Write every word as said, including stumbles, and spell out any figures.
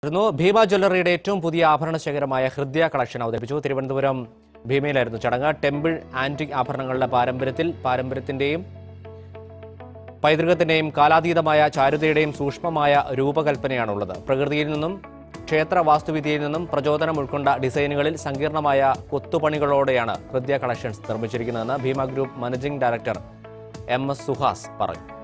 ഭീമ ജ്വല്ലറിയുടെ ഏറ്റവും പുതിയ ആഭരണ ശേഖരമായ ഹൃദയ കളക്ഷൻ അവതരിപ്പിച്ചു. തിരുവനന്തപുരം ഭീമയിലായിരുന്നു ചടങ്ങ്. ടെമ്പിൾ ആന്റിക് ആഭരണങ്ങളുടെ പാരമ്പര്യത്തിൽ പാരമ്പര്യത്തിന്റെയും പൈതൃകത്തിന്റെയും കാലാതീതമായ ചാരുതയുടെയും സൂക്ഷ്മമായ രൂപകൽപ്പനയാണുള്ളത്. പ്രകൃതിയിൽ നിന്നും ക്ഷേത്ര വാസ്തുവിദ്യയിൽ നിന്നും പ്രചോദനം ഉൾക്കൊണ്ട ഡിസൈനുകളിൽ സങ്കീർണമായ കൊത്തുപണികളോടെയാണ് ഹൃദയ കളക്ഷൻസ് നിർമ്മിച്ചിരിക്കുന്നതെന്ന് Bhima group managing director M S Suhas പറഞ്ഞു.